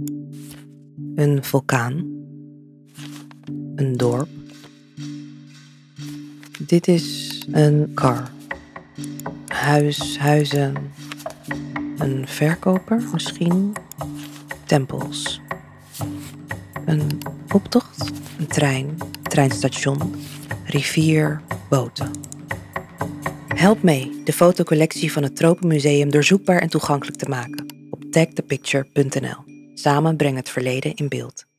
Een vulkaan. Een dorp. Dit is een kar. Huis, huizen. Een verkoper misschien. Tempels. Een optocht. Een trein. Treinstation. Rivier. Boten. Help mee de fotocollectie van het Tropenmuseum doorzoekbaar en toegankelijk te maken op tagthepicture.nl. Samen brengen het verleden in beeld.